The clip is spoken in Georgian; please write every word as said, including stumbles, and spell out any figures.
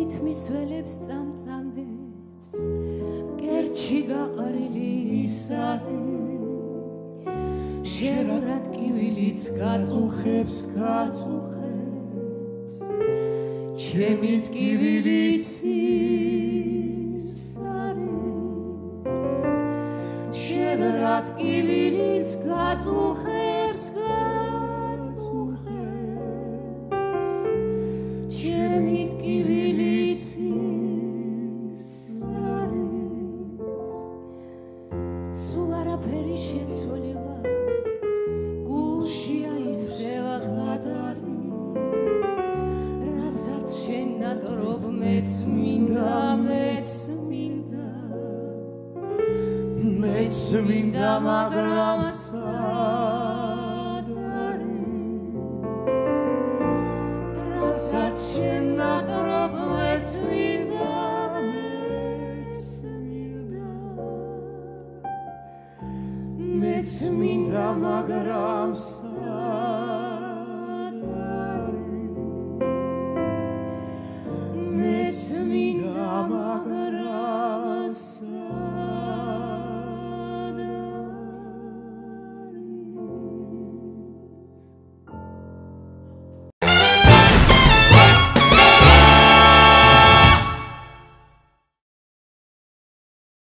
რითმის ველებს წამწამებს კერჩი გაყარილი ის არის შენ რა ტკივილიც გაწუხებს გაწუხებს ჩემი ტკივილიც ის არის შენ რა ტკივილიც გაწუხებს გაწუხებს ჩემი ტკივილიც ის არის სულ არაფერი შეცვლილა გულში აისევა ღადარი რასაც შენ ნატრობ მეც მინდა მეც მინდა მეც მინდა მაგრამ სად არის რასაც შენ ნატრობ მეც მინდა მეც მინდა მეც მინდა მაგრამ სად